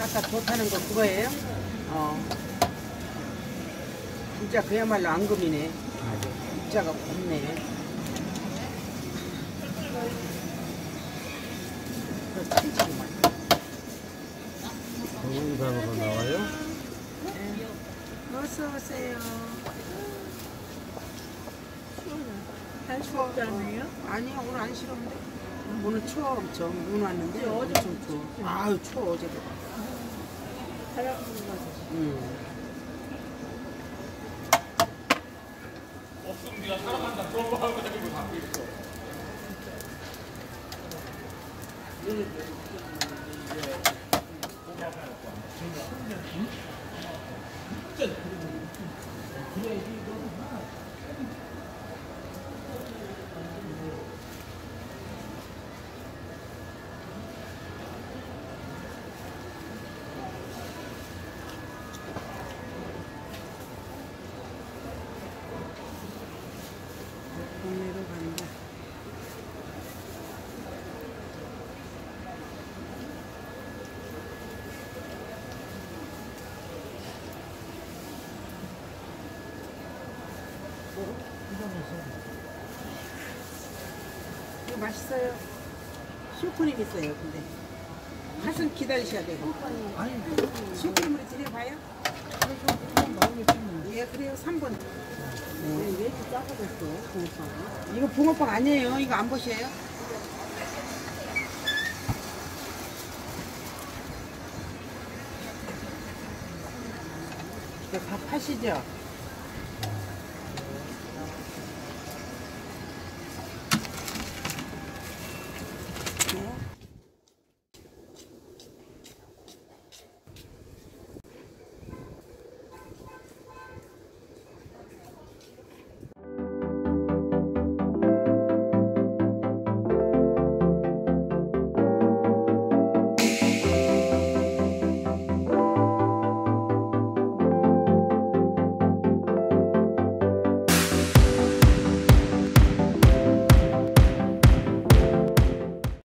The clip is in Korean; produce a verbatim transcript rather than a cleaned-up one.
아까 좋다는 거 그거예요? 어. 진짜 그야말로 앙금이네. 아주 입자가 곱네. 칭칭만. 동영상으로 나와요? 네. 어서 오세요. 한 수업도 안 해요? 아니야, 오늘 안 싫었는데. 오늘 추워 엄청. 눈 왔는데 엄청 추워. 아유 추워 어제도. 응. 없습니다. 사랑한다. 그런 거 하고 다니고 다 있어. 동네로 간다. 이거 맛있어요. 슈크림 있어요. 근데 한숨 기다리셔야 되고. 아니, 슈크림으로 드려봐요. 예, 그래요. 삼 번. 네. 왜 이렇게 작아졌어? 붕어빵. 이거 붕어빵 아니에요. 이거 안 보셔요? 이거 다 파시죠?